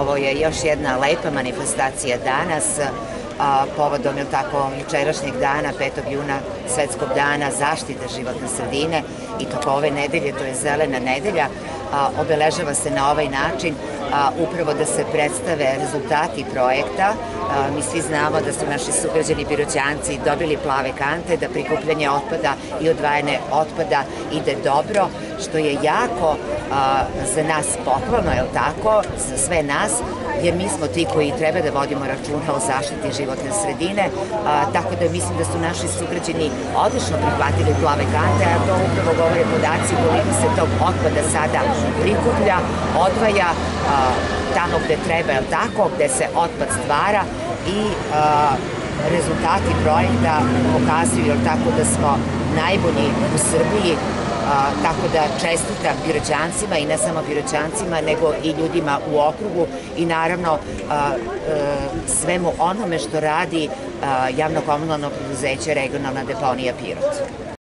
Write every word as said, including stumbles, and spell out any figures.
Ovo je još jedna lepa manifestacija danas, a, povodom je tako jučerašnjeg dana, petog juna, Svetskog dana zaštite životne sredine i toko ove nedelje, to je Zelena nedelja, a, obeležava se na ovaj način a, upravo da se predstave rezultati projekta. A, mi svi znamo da su naši sugrađani Piroćanci dobili plave kante, da prikupljanje otpada i odvajanje otpada ide dobro, što je jako a, za nas pohvalno, je li tako, za sve nas, jer mi smo ti koji treba da vodimo računa o zaštiti životne sredine, a, tako da mislim da su naši sugrađani odlično prihvatili plave kante, a to upravo govore podaci koliko se tog otpada sada prikuplja, odvaja a, tamo gde treba, je li tako, gde se otpad stvara i a, rezultati projekta pokazuju, je li tako, da smo najbolji u Srbiji. A, tako da čestitam Piroćancima i ne samo Piroćancima, nego i ljudima u okrugu i naravno a, a, svemu onome što radi a, javno komunalno preduzeće Regionalna deponija Pirot.